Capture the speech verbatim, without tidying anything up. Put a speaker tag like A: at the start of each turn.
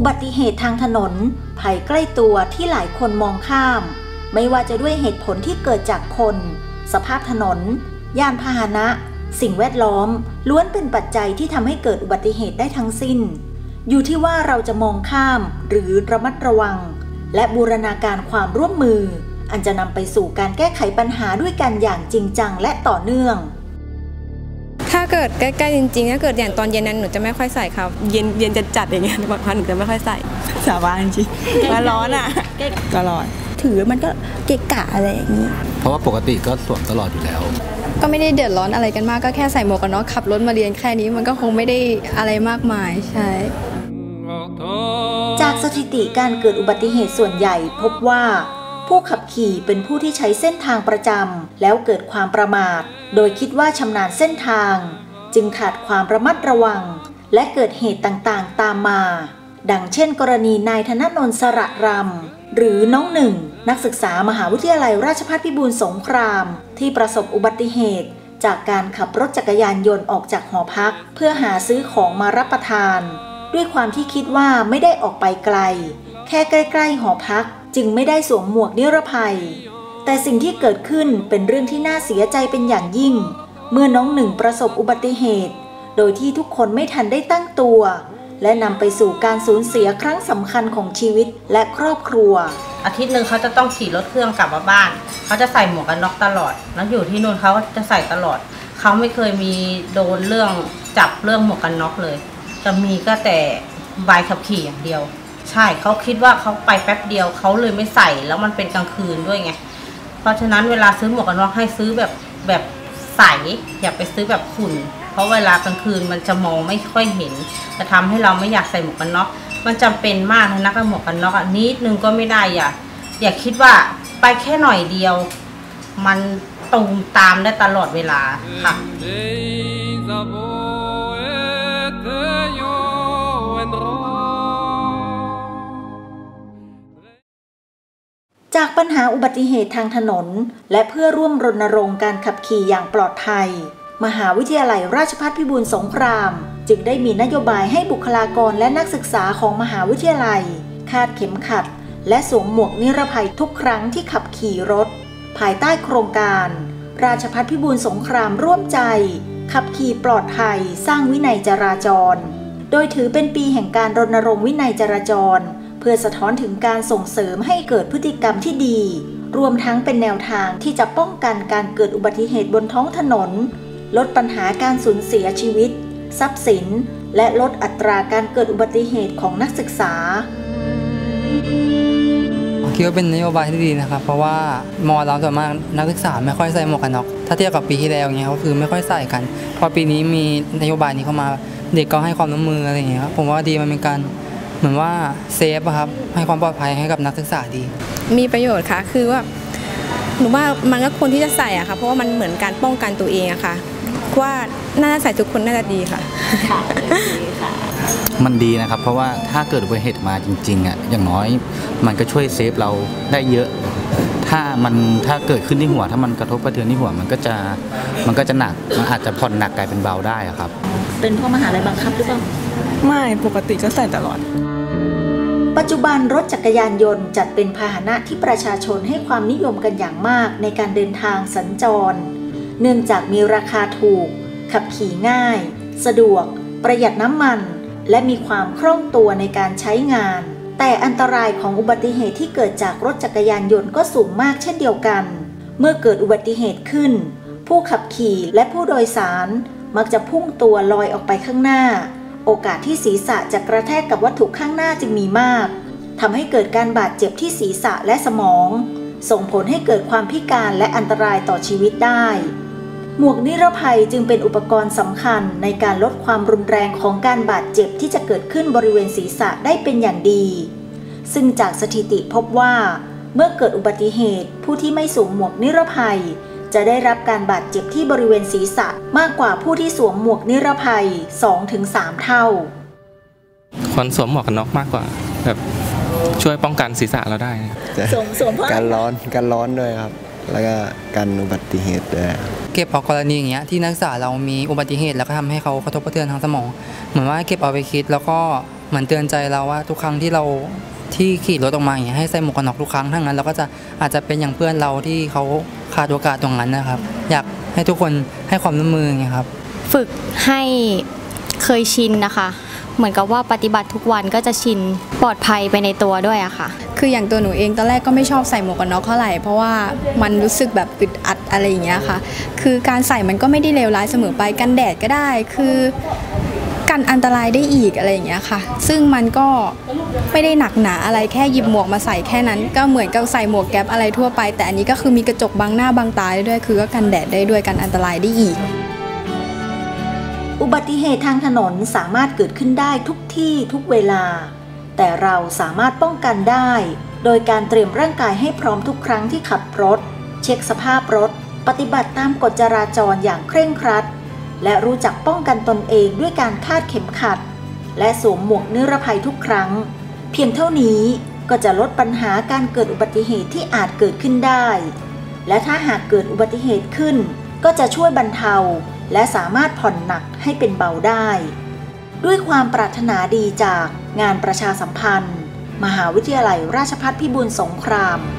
A: บัติเหตุทางถนนภัยใกล้ตัวที่หลายคนมองข้ามไม่ว่าจะด้วยเหตุผลที่เกิดจากคนสภาพถนนยานพาหนะสิ่งแวดล้อมล้วนเป็นปัจจัยที่ทำให้เกิดอุบัติเหตุได้ทั้งสิ้นอยู่ที่ว่าเราจะมองข้ามหรือระมัดระวังและบูรณาการความร่วมมืออันจะนำไปสู่การแก้ไขปัญหาด้วยกันอย่างจริงจังและต่อเนื่อง
B: ถ้าเกิดใกล้ๆจริงๆถ้าเกิดอย่างตอนเย็นนั้นหนูจะไม่ค่อยใส่ครับเย็นเย็นจะจัดอย่างเงี้ยบางครั้งหนูจะไม่ค่อยใส่สาบานจริงมาร้อนอ่ะก็ร้อน
C: ถือมันก็เกะกะอะไรอย่างนี้
D: เพราะว่าปกติก็สวมตลอดอยู่แล้ว
C: ก็ไม่ได้เดือดร้อนอะไรกันมากก็แค่ใส่หมวกกันน็อกขับรถมาเรียนแค่นี้มันก็คงไม่ได้อะไรมากมายใช่
A: จากสถิติการเกิดอุบัติเหตุส่วนใหญ่พบว่าผู้ขับขี่เป็นผู้ที่ใช้เส้นทางประจำแล้วเกิดความประมาทโดยคิดว่าชำนาญเส้นทางจึงขาดความระมัดระวังและเกิดเหตุต่างๆตามมาดังเช่นกรณีนายธนนนท์สระรำหรือน้องหนึ่งนักศึกษามหาวิทยาลัยราชภัฏพิบูลสงครามที่ประสบอุบัติเหตุจากการขับรถจักรยานยนต์ออกจากหอพักเพื่อหาซื้อของมารับประทานด้วยความที่คิดว่าไม่ได้ออกไปไกลแค่ใกล้ๆหอพักจึงไม่ได้สวมหมวกนิรภัยแต่สิ่งที่เกิดขึ้นเป็นเรื่องที่น่าเสียใจเป็นอย่างยิ่งเมื่อน้องหนึ่งประสบอุบัติเหตุโดยที่ทุกคนไม่ทันได้ตั้งตัวและนำไปสู่การสูญเสียครั้งสำคัญของชีวิตและครอบครัว
E: อาทิตย์หนึ่งเขาจะต้องขี่รถเครื่องกลับมาบ้านเขาจะใส่หมวกกันน็อกตลอดแล้วอยู่ที่นู่นเขาจะใส่ตลอดเขาไม่เคยมีโดนเรื่องจับเรื่องหมวกกันน็อกเลยจะมีก็แต่ใบขับขี่อย่างเดียวใช่เขาคิดว่าเขาไปแป๊บเดียวเขาเลยไม่ใส่แล้วมันเป็นกลางคืนด้วยไงเพราะฉะนั้นเวลาซื้อหมวกกันน็อกให้ซื้อแบบแบบใสอย่าไปซื้อแบบขุ่นเพราะเวลากลางคืนมันจะมองไม่ค่อยเห็นจะทำให้เราไม่อยากใส่หมวกกันน็อกมันจำเป็นมากนะกับหมวกกันน็อกอ่ะนิดนึงก็ไม่ได้อย่าอย่าคิดว่าไปแค่หน่อยเดียวมันตูมตามได้ตลอดเวลาค่ะ
A: จากปัญหาอุบัติเหตุทางถนนและเพื่อร่วมรณรงค์การขับขี่อย่างปลอดภัยมหาวิทยาลัยราชภัฏพิบูลสงครามจึงได้มีนโยบายให้บุคลากรและนักศึกษาของมหาวิทยาลัยคาดเข็มขัดและสวมหมวกนิรภัยทุกครั้งที่ขับขี่รถภายใต้โครงการราชภัฏพิบูลสงครามร่วมใจขับขี่ปลอดภัยสร้างวินัยจราจรโดยถือเป็นปีแห่งการรณรงค์วินัยจราจรเพื่อสะท้อนถึงการส่งเสริมให้เกิดพฤติกรรมที่ดีรวมทั้งเป็นแนวทางที่จะป้องกันการเกิดอุบัติเหตุบนท้องถนนลดปัญหาการสูญเสียชีวิตทรัพย์สินและลดอัตราการเกิดอุบัติเหตุของนักศึกษา
F: คิดว่าเป็นนโยบายที่ดีนะครับเพราะว่ามอเราส่วนมากนักศึกษาไม่ค่อยใส่หมวกกันน็อกถ้าเทียบกับปีที่แล้วเงี้ยก็คือไม่ค่อยใส่กันพอปีนี้มีนโยบายนี้เข้ามาเด็กก็ให้ความร่วมมืออะไรอย่างเงี้ยครับผมว่าดีมันเป็นการเหมือนว่าเซฟครับให้ความปลอดภัยให้กับนักศึกษาดี
B: มีประโยชน์ค่ะคือว่าหนูว่ามันก็ควรที่จะใส่อะค่ะเพราะว่ามันเหมือนการป้องกันตัวเองอะค่ะว่าน่าจะใส่ทุกคนน่าจะดีค่ะ
D: มันดีนะครับเพราะว่าถ้าเกิดอุบัติเหตุมาจริงๆอ่ะอย่างน้อยมันก็ช่วยเซฟเราได้เยอะถ้ามันถ้าเกิดขึ้นที่หัวถ้ามันกระทบกระเทือนที่หัวมันก็จะมันก็จะหนักมันอาจจะผ่อนหนักกลายเป็นเบาได้ครับ
A: เป็นเพราะมหาลัยบังคับหรือเปล่า
C: ไม่ปกติก็ใส่ตลอด
A: ปัจจุบันรถจักรยานยนต์จัดเป็นพาหนะที่ประชาชนให้ความนิยมกันอย่างมากในการเดินทางสัญจรเนื่องจากมีราคาถูกขับขี่ง่ายสะดวกประหยัดน้ำมันและมีความคล่องตัวในการใช้งานแต่อันตรายของอุบัติเหตุที่เกิดจากรถจักรยานยนต์ก็สูงมากเช่นเดียวกันเมื่อเกิดอุบัติเหตุขึ้นผู้ขับขี่และผู้โดยสารมักจะพุ่งตัวลอยออกไปข้างหน้าโอกาสที่ศีรษะจะกระแทกกับวัตถุข้างหน้าจึงมีมากทำให้เกิดการบาดเจ็บที่ศีรษะและสมองส่งผลให้เกิดความพิการและอันตรายต่อชีวิตได้หมวกนิรภัยจึงเป็นอุปกรณ์สำคัญในการลดความรุนแรงของการบาดเจ็บที่จะเกิดขึ้นบริเวณศีรษะได้เป็นอย่างดีซึ่งจากสถิติพบว่าเมื่อเกิดอุบัติเหตุผู้ที่ไม่สวมหมวกนิรภัยจะได้รับการบาดเจ็บที่บริเวณศีรษะมากกว่าผู้ที่สวมหมวกนิรภัย สองถึงสาม เท่า
G: ควรสวมหมวกกันน็อกมากกว่าแบบช่วยป้องกันศีรษะเราได้
A: สวมสวมเพราะ
H: การร้อนการร้อนด้วยครับแล้วก็การอุบัติเหตุด้วย
F: เก็บเอากรณีอย่างเงี้ยที่นักศึกษาเรามีอุบัติเหตุแล้วก็ทำให้เขากระทบกระเทือนทางสมองเหมือนว่าเก็บเอาไปคิดแล้วก็เหมือนเตือนใจเราว่าทุกครั้งที่เราที่ขี่รถออกมาอย่างเงี้ยให้ใส่หมวกกันน็อกทุกครั้งทั้งนั้นเราก็จะอาจจะเป็นอย่างเพื่อนเราที่เขาขาดโอกาสตรงนั้นนะครับอยากให้ทุกคนให้ความร่วมมือไงครับ
I: ฝึกให้เคยชินนะคะเหมือนกับว่าปฏิบัติทุกวันก็จะชินปลอดภัยไปในตัวด้วยอะค่ะ
C: คืออย่างตัวหนูเองตอนแรกก็ไม่ชอบใส่หมวกกันน็อกเท่าไหร่เพราะว่ามันรู้สึกแบบอึดอัดอะไรอย่างเงี้ยค่ะคือการใส่มันก็ไม่ได้เลวร้ายเสมอไปกันแดดก็ได้คือกันอันตรายได้อีกอะไรอย่างเงี้ยค่ะซึ่งมันก็ไม่ได้หนักหนาอะไรแค่หยิบหมวกมาใส่แค่นั้นก็เหมือนกับใส่หมวกแก๊ปอะไรทั่วไปแต่อันนี้ก็คือมีกระจกบังหน้าบังตาได้ด้วยคือก็กันแดดได้ด้วยกันอันตรายได้อีก
A: อุบัติเหตุทางถนนสามารถเกิดขึ้นได้ทุกที่ทุกเวลาแต่เราสามารถป้องกันได้โดยการเตรียมร่างกายให้พร้อมทุกครั้งที่ขับรถเช็คสภาพรถปฏิบัติตามกฎจราจรอย่างเคร่งครัดและรู้จักป้องกันตนเองด้วยการคาดเข็มขัดและสวมหมวกนิรภัยทุกครั้งเพียงเท่านี้ก็จะลดปัญหาการเกิดอุบัติเหตุที่อาจเกิดขึ้นได้และถ้าหากเกิดอุบัติเหตุขึ้นก็จะช่วยบรรเทาและสามารถผ่อนหนักให้เป็นเบาได้ด้วยความปรารถนาดีจากงานประชาสัมพันธ์มหาวิทยาลัยราชภัฏพิบูลสงคราม